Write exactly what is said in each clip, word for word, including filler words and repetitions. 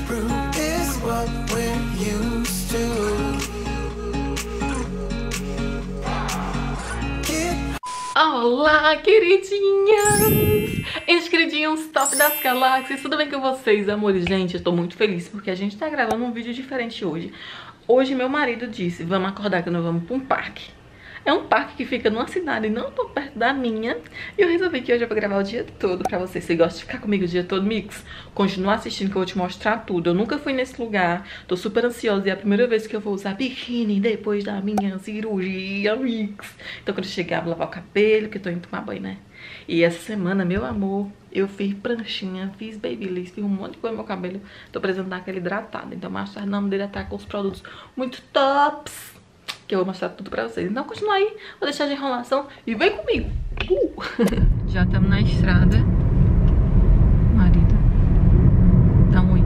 Olá, queridinhas! Eles queridinhos top das galáxias, tudo bem com vocês, amores? Gente, eu tô muito feliz porque a gente tá gravando um vídeo diferente hoje. Hoje meu marido disse, vamos acordar que nós vamos pra um parque. É um parque que fica numa cidade não tão perto da minha. E eu resolvi que hoje eu vou gravar o dia todo pra vocês. Você gosta de ficar comigo o dia todo, mix? Continua assistindo que eu vou te mostrar tudo. Eu nunca fui nesse lugar, tô super ansiosa. E é a primeira vez que eu vou usar biquíni depois da minha cirurgia, mix. Então quando eu chegar, vou lavar o cabelo, que eu tô indo tomar banho, né? E essa semana, meu amor, eu fiz pranchinha, fiz babyliss, fiz um monte de coisa no meu cabelo. Tô precisando dar aquela hidratada. Então mais tarde não me hidratar com os produtos muito tops, que eu vou mostrar tudo pra vocês. Então continua aí, vou deixar de enrolação e vem comigo. Uh! Já estamos na estrada. Marido, tá ruim.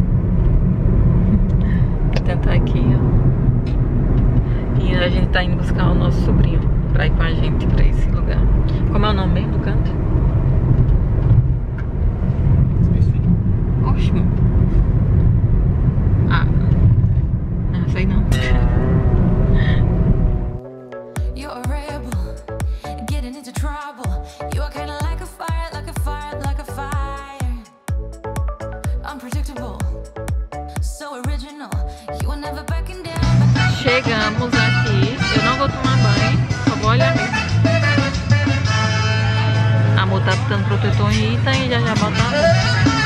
Vou tentar aqui, ó. E a gente tá indo buscar o nosso sobrinho pra ir com a gente pra esse lugar. Como é o nome mesmo do canto? Oxi. Ah, não sei não. Chegamos aqui, eu não vou tomar banho, só vou olhar mesmo. A amor tá botando protetor em Ita e já já bota a roupa.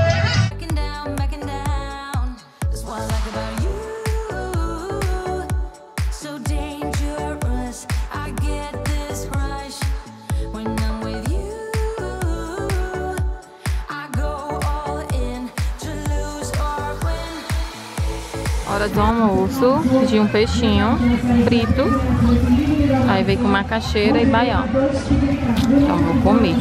Hora do almoço, pedi um peixinho frito, aí veio com macaxeira e baião. Então vou comer.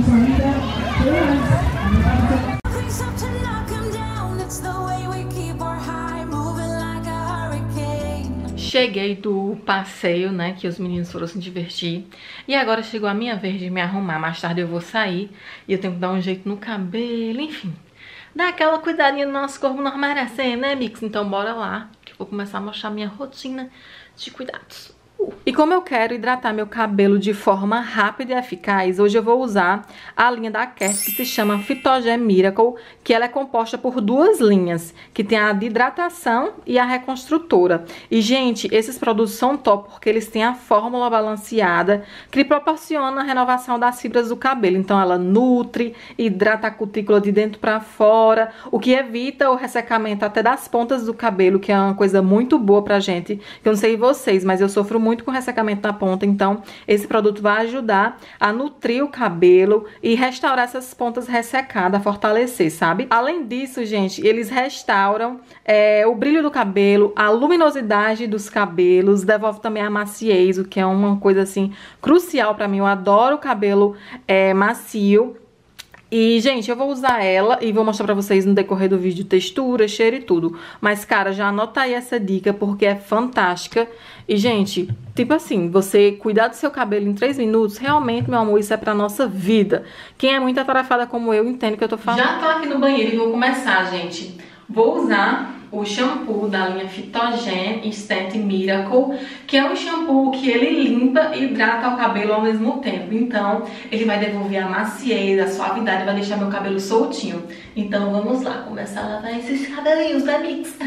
Cheguei do passeio, né, que os meninos foram se divertir. E agora chegou a minha vez de me arrumar. Mais tarde eu vou sair e eu tenho que dar um jeito no cabelo, enfim. Dá aquela cuidadinha no nosso corpo, nós merecemos, né, mix? Então bora lá, que eu vou começar a mostrar minha rotina de cuidados. Uh. E como eu quero hidratar meu cabelo de forma rápida e eficaz, hoje eu vou usar a linha da Kerr, que se chama Phytogen Miracle, que ela é composta por duas linhas, que tem a de hidratação e a reconstrutora. E, gente, esses produtos são top, porque eles têm a fórmula balanceada, que proporciona a renovação das fibras do cabelo. Então, ela nutre, hidrata a cutícula de dentro para fora, o que evita o ressecamento até das pontas do cabelo, que é uma coisa muito boa pra gente. Que eu não sei vocês, mas eu sofro muito com ressecamento na ponta, então esse produto vai ajudar a nutrir o cabelo e restaurar essas pontas ressecadas, fortalecer, sabe? Além disso, gente, eles restauram é, o brilho do cabelo, a luminosidade dos cabelos, devolve também a maciez, o que é uma coisa assim crucial pra mim. Eu adoro o cabelo é, macio. E, gente, eu vou usar ela e vou mostrar pra vocês no decorrer do vídeo textura, cheiro e tudo. Mas, cara, já anota aí essa dica porque é fantástica. E, gente, tipo assim, você cuidar do seu cabelo em três minutos, realmente, meu amor, isso é pra nossa vida. Quem é muito atarefada como eu, entende o que eu tô falando. Já tô aqui no banheiro e vou começar, gente. Vou usar o shampoo da linha Phytogen Instant Miracle, que é um shampoo que ele limpa e hidrata o cabelo ao mesmo tempo. Então, ele vai devolver a maciez, a suavidade, vai deixar meu cabelo soltinho. Então, vamos lá, começar a lavar esses cabelinhos, né, mix?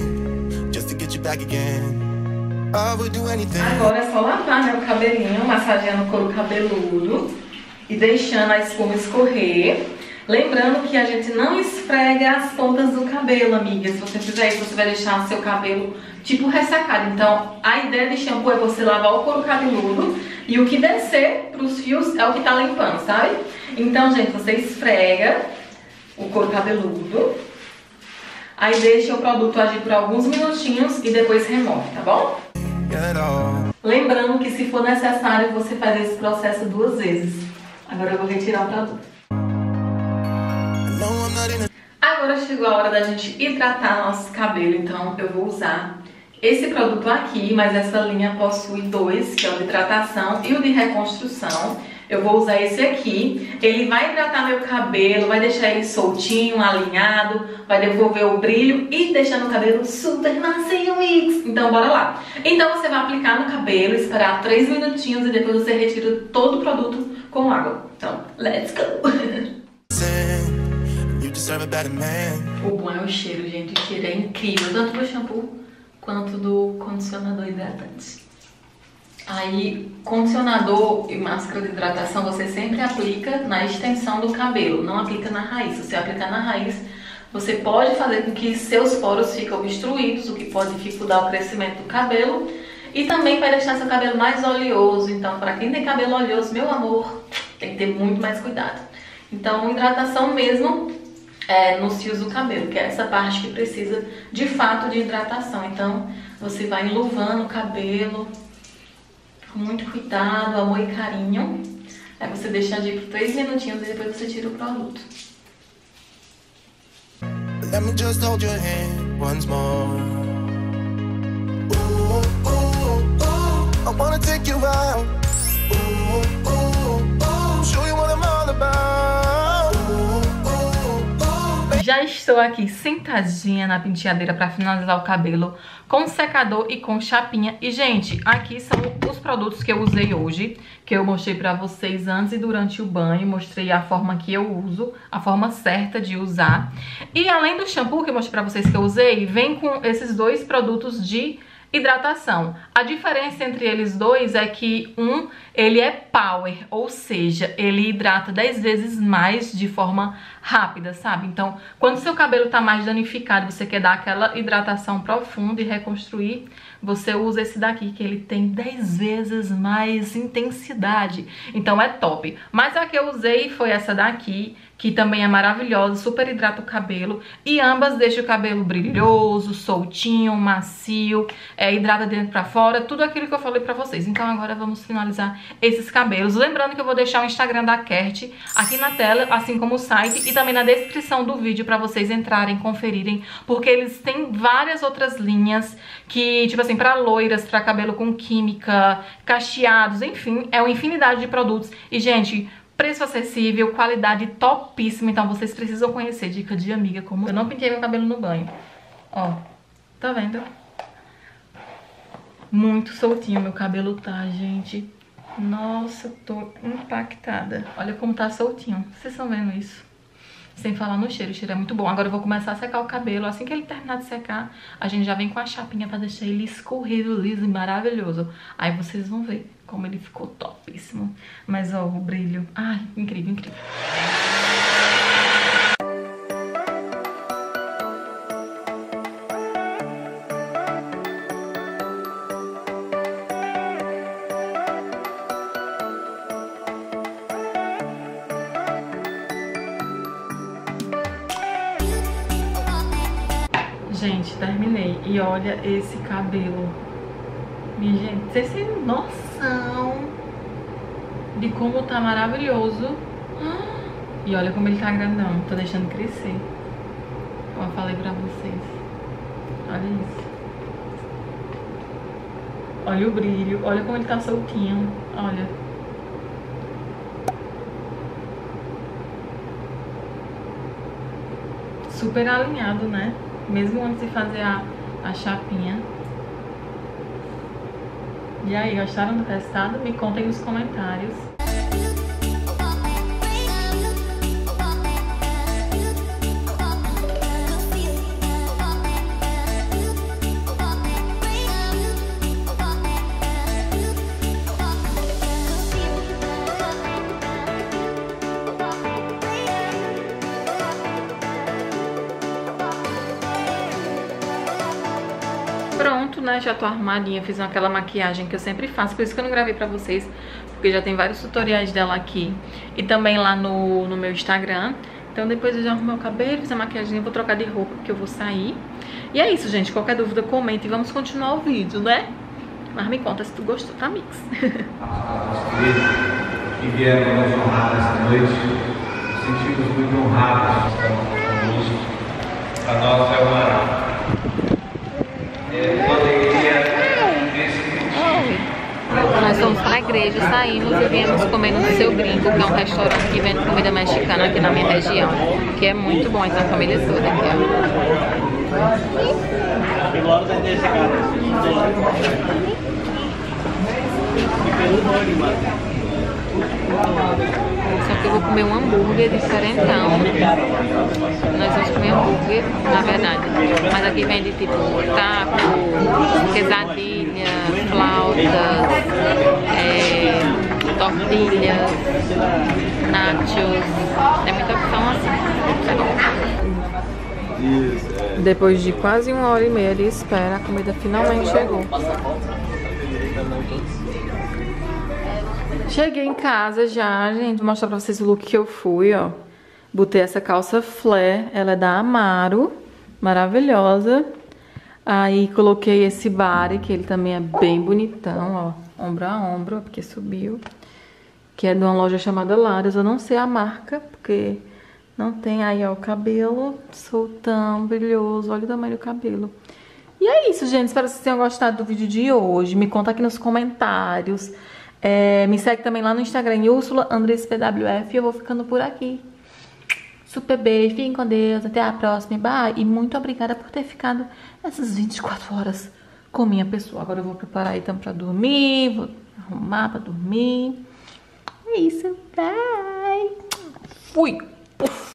Agora é só lavar, né, o cabelinho, massageando o couro cabeludo e deixando a espuma escorrer. Lembrando que a gente não esfrega as pontas do cabelo, amiga. Se você fizer isso, você vai deixar seu cabelo tipo ressecado. Então, a ideia de shampoo é você lavar o couro cabeludo e o que descer pros fios é o que tá limpando, sabe? Então, gente, você esfrega o couro cabeludo, aí deixa o produto agir por alguns minutinhos e depois remove, tá bom? Lembrando que se for necessário, você faz esse processo duas vezes. Agora eu vou retirar o produto. Agora chegou a hora da gente hidratar nosso cabelo, então eu vou usar esse produto aqui, mas essa linha possui dois, que é o de hidratação e o de reconstrução. Eu vou usar esse aqui. Ele vai hidratar meu cabelo, vai deixar ele soltinho, alinhado, vai devolver o brilho e deixar meu cabelo super macio mix. Então bora lá. Então você vai aplicar no cabelo, esperar três minutinhos e depois você retira todo o produto com água. Então, let's go! O bom é o cheiro, gente. O cheiro é incrível, tanto do shampoo quanto do condicionador hidratante. Aí, condicionador e máscara de hidratação você sempre aplica na extensão do cabelo, não aplica na raiz. Se você aplicar na raiz, você pode fazer com que seus poros fiquem obstruídos, o que pode dificultar o crescimento do cabelo. E também vai deixar seu cabelo mais oleoso. Então, para quem tem cabelo oleoso, meu amor, tem que ter muito mais cuidado. Então, hidratação mesmo é, nos fios do cabelo, que é essa parte que precisa de fato de hidratação. Então, você vai enluvando o cabelo com muito cuidado, amor e carinho. Aí você deixa agir por três minutinhos e depois você tira o produto. Let me just hold your hand once more. Ooh, ooh, ooh, I wanna take you out. Ooh, ooh, ooh, show you what I'm all about. Ooh, ooh, ooh. Já estou aqui sentadinha na penteadeira para finalizar o cabelo com secador e com chapinha. E, gente, aqui são os produtos que eu usei hoje, que eu mostrei pra vocês antes e durante o banho. Mostrei a forma que eu uso, a forma certa de usar. E além do shampoo que eu mostrei pra vocês que eu usei, vem com esses dois produtos de hidratação. A diferença entre eles dois é que um, ele é power, ou seja, ele hidrata dez vezes mais de forma rápida, sabe? Então, quando seu cabelo tá mais danificado, você quer dar aquela hidratação profunda e reconstruir, você usa esse daqui, que ele tem dez vezes mais intensidade. Então é top. Mas a que eu usei foi essa daqui, que também é maravilhosa, super hidrata o cabelo. E ambas deixam o cabelo brilhoso, soltinho, macio, é, hidrata dentro pra fora, tudo aquilo que eu falei pra vocês. Então agora vamos finalizar esses cabelos. Lembrando que eu vou deixar o Instagram da Kert aqui na tela, assim como o site, e também na descrição do vídeo pra vocês entrarem, conferirem, porque eles têm várias outras linhas que, tipo assim, pra loiras, pra cabelo com química, cacheados, enfim, é uma infinidade de produtos. E, gente, preço acessível, qualidade topíssima, então vocês precisam conhecer. Dica de amiga, como eu não pintei meu cabelo no banho. Ó, tá vendo? Muito soltinho meu cabelo tá, gente. Nossa, tô impactada. Olha como tá soltinho. Vocês estão vendo isso? Sem falar no cheiro, o cheiro é muito bom. Agora eu vou começar a secar o cabelo. Assim que ele terminar de secar, a gente já vem com a chapinha pra deixar ele escorrido, liso e maravilhoso. Aí vocês vão ver como ele ficou topíssimo. Mas ó, o brilho. Ai, incrível, incrível. Gente, terminei. E olha esse cabelo. Minha gente, vocês têm noção de como tá maravilhoso. E olha como ele tá grandão. Tô deixando crescer. Como eu falei pra vocês. Olha isso. Olha o brilho. Olha como ele tá soltinho. Olha. Super alinhado, né? Mesmo antes de fazer a, a chapinha. E aí, gostaram do resultado? Me contem nos comentários. Pronto, né? Já tô arrumadinha, fiz aquela maquiagem que eu sempre faço, por isso que eu não gravei pra vocês, porque já tem vários tutoriais dela aqui e também lá no, no meu Instagram. Então depois eu já arrumo meu cabelo, fiz a maquiagem, vou trocar de roupa porque eu vou sair. E é isso, gente. Qualquer dúvida, comente e vamos continuar o vídeo, né? Mas me conta se tu gostou, tá, Mix? Que vieram nos honrar esta noite, nos sentimos muito honrados de estar conosco. Para nós é uma É uma alegria desse sentido. nós fomos pra igreja, saímos e viemos comer no Seu Gringo, que é um restaurante que vende comida mexicana aqui na minha região, que é muito bom, então a família toda aqui, ó. Só que eu vou comer um hambúrguer diferentão. Nós vamos comer hambúrguer, na verdade. Mas aqui vende tipo taco, quesadilha, flautas, é, tortilhas, nachos. Tem muita opção assim. Tá bom. Depois de quase uma hora e meia de espera, a comida finalmente chegou. Cheguei em casa já, gente. Vou mostrar pra vocês o look que eu fui, ó. Botei essa calça flare, ela é da Amaro, maravilhosa. Aí coloquei esse body, que ele também é bem bonitão, ó. Ombro a ombro, porque subiu. Que é de uma loja chamada Laras. Eu não sei a marca, porque não tem aí, ó, o cabelo soltão, brilhoso. Olha o tamanho do cabelo. E é isso, gente. Espero que vocês tenham gostado do vídeo de hoje. Me conta aqui nos comentários. É, me segue também lá no Instagram, Úrsula Andressa P W F. E eu vou ficando por aqui. Super beijo, fiquem com Deus, até a próxima, bye. E muito obrigada por ter ficado essas vinte e quatro horas com minha pessoa. Agora eu vou preparar então pra dormir, vou arrumar pra dormir. É isso, bye. Fui. Uf.